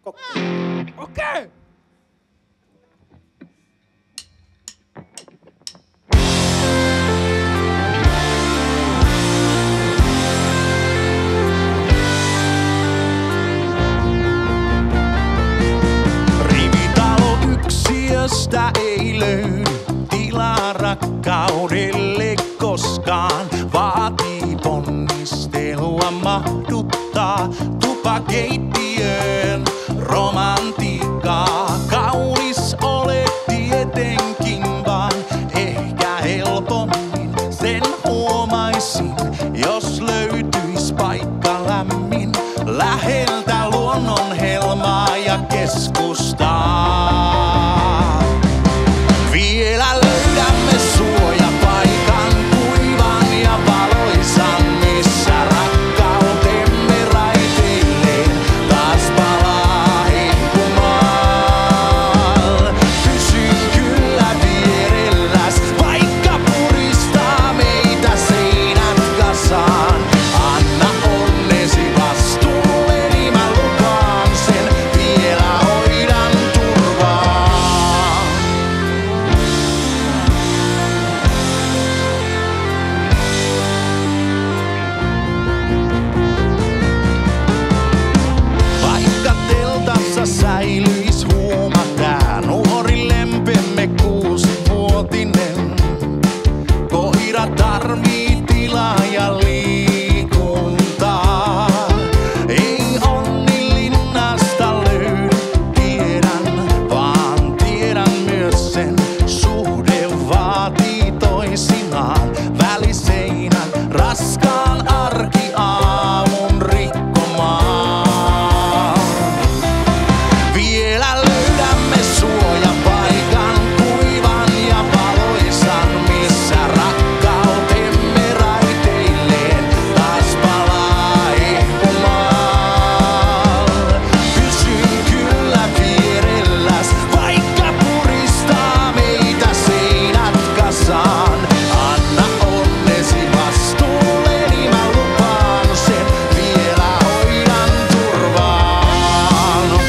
Okei. Rivitalo yksiöstä ei löydy tilaa rakkaudelle koskaan. Vaatii ponnistelua mahduttaa tupakeittiöön romantiikkaa. Kaunis olet tietenkin, vaan ehkä helpommin sen huomaisin, jos löytyis paikka lämmin läheltä luonnon helmaa ja keskustaa. Vielä löydämme suojapaikan kuivan ja valoisan, missä rakkautemme raiteilleen taas palaa hehkumaan. Pysyn kyllä vierelläs, vaikka puristaa meitä seinät kasaan. Anna onnesi vastuulleni, mä lupaan sen, vielä hoidan turvaan. Vaikka teltassa säilyis huoma tää nuori lempemme 6-vuotinen. Koira tarvii tilaa ja liikuntaa. Ei onni linnasta löydy, tiedän, vaan tiedän myös sen. Suhde vaatii toisinaan väliseinän, raskaan arkiaamun rikkomaan. Vielä löydämme suojapaikan kuivan ja valoisan, missä rakkautemme raiteilleen taas palaa hehkumaan. Pysyn kyllä vierelläs, vaikka puristaa meitä seinät kasaan. Anna onnesi vastuulleni, mä lupaan sen, vielä hoidan turvaan.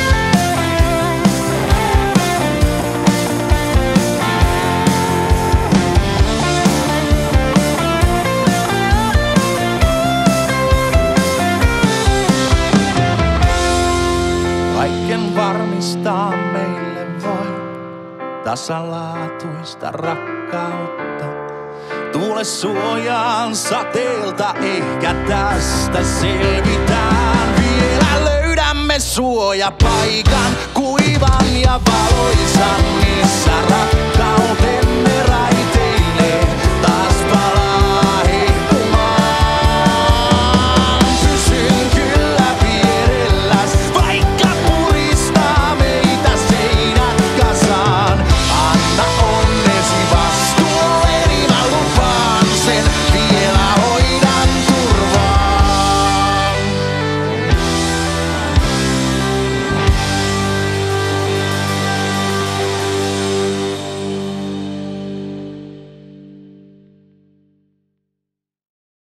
Kaiken varmistaa meille voi tasalaatuista rakkautta. Tule suojaan sateelta, ehkä tästä selvitään. Vielä löydämme suojapaikan kuivan ja valoisan, missä rakkautemme raiteilleen.